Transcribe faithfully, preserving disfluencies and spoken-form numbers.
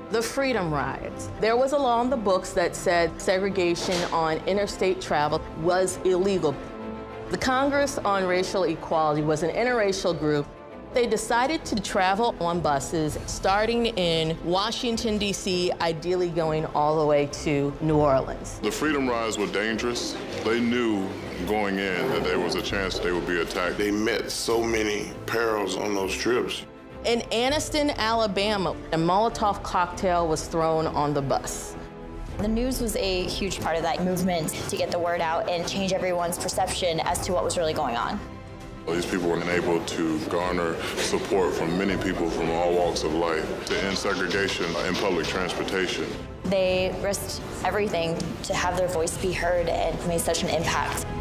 The Freedom Rides. There was a law in the books that said segregation on interstate travel was illegal. The Congress on Racial Equality was an interracial group. They decided to travel on buses starting in Washington, D C, ideally going all the way to New Orleans. The Freedom Rides were dangerous. They knew going in that there was a chance they would be attacked. They met so many perils on those trips. In Anniston, Alabama, a Molotov cocktail was thrown on the bus. The news was a huge part of that movement to get the word out and change everyone's perception as to what was really going on. These people were able to garner support from many people from all walks of life to end segregation in public transportation. They risked everything to have their voice be heard and made such an impact.